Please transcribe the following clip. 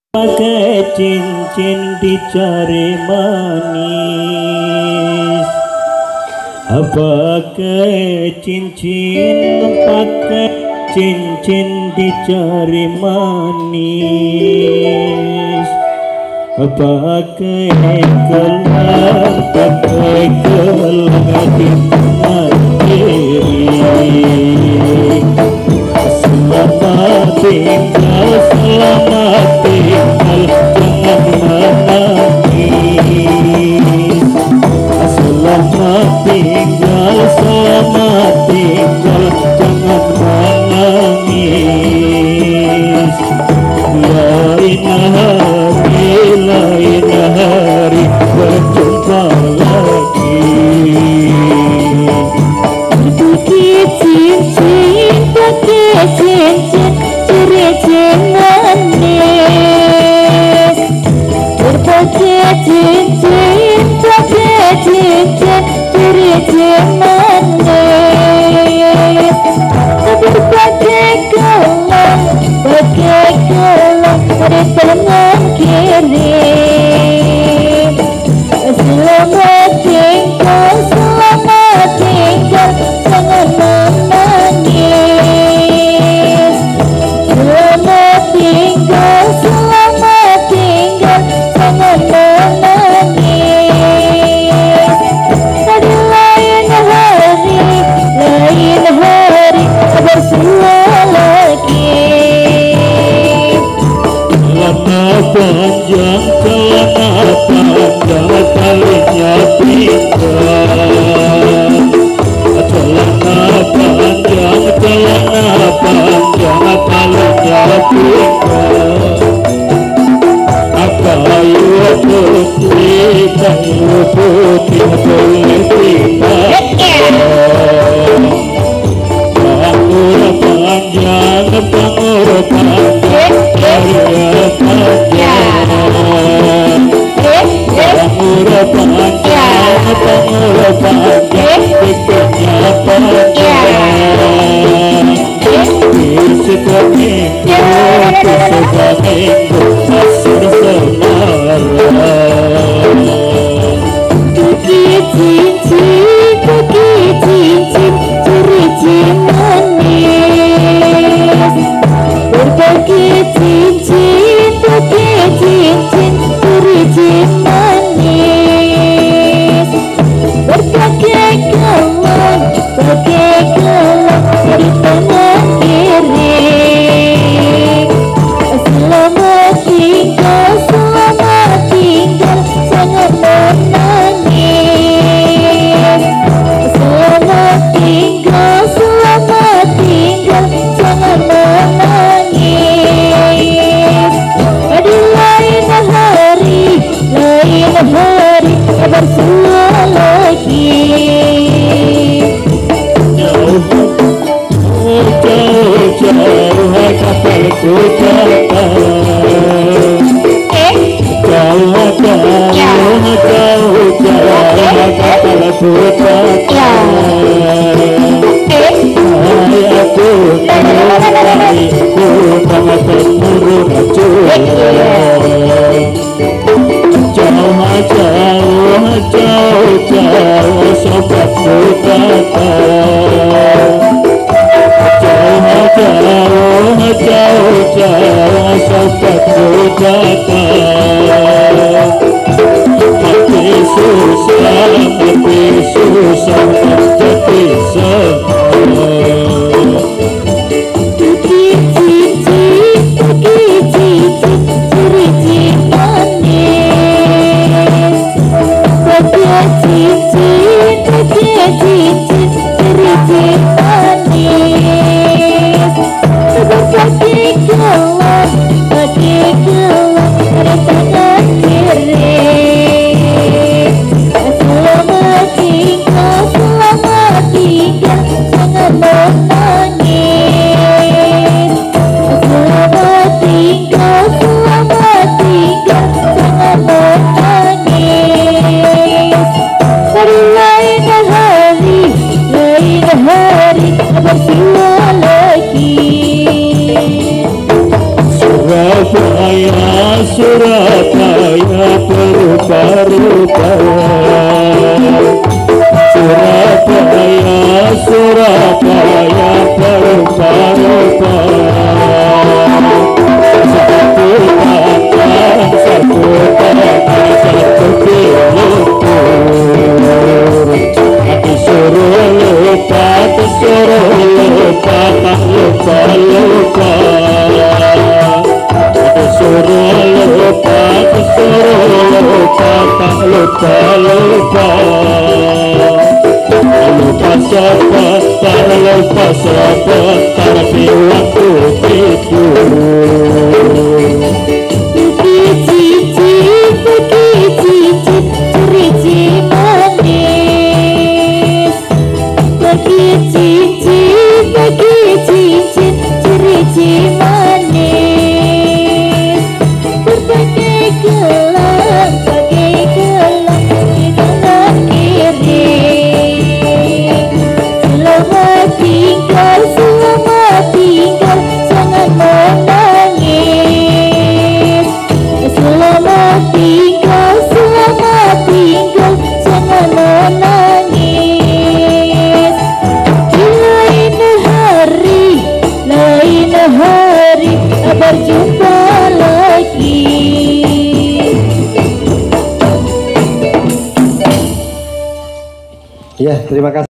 pakai cincin dicari manis, pakai cincin dicari manis, pakai gelang di mandiri. Selamat tinggal, jangan menangis. Selamat tinggal, jangan menangis. Lain hari berjumpa lagi. Pakai cincin manis, berpakai cincin manis, berpakai gelang di tangan kiri. Selamat tinggal, jangan menangis. Selamat tinggal, jangan menangis. Pada lain hari bersua lagi. Celana panjang, talinya pinggang. Celana panjang, talinya pinggang. Kayu putih boleh timbang. Pangur panjang, karya panjang. Pangur panjang, pikirnya panjang. Sebuah minggu, asur semalam. Pakai cincin, manis. Berpakai cincin manis. Berpakai gelang di tangan kiri. Selamat tinggal, jangan menangis. Selamat tinggal, jangan menangis. Pada lain hari bersua lagi. Jauh kapalku datang. Jauh kapalku datang. Aku sangat terburu racun. Jauh sobatku datang. Jauh sobatku datang. Hati susah jadi senang. Pakai cincin manis. Pakai cincin manis. Berpakai gelang di tangan kiri. Selamat tinggal, jangan menangis. Selamat tinggal, jangan menangis. Surabaya, Surabaya berubah-ubah. Satu tangan, satu tangan, satu pilihur. Disuruh lupa, tak lupa-lupa. Disuruh lupa, tak lupa-lupa. Lupa siapa, tak lupa siapa, tapi waktu itu. Pergi cicit, cerici manis. Pergi cicit, cerici manis. Berbagai gelang di tangan kiri. Selamat tinggal, jangan menangis. Selamat tinggal, jangan menangis. Di lain hari berjumpa lagi. Ya, terima kasih.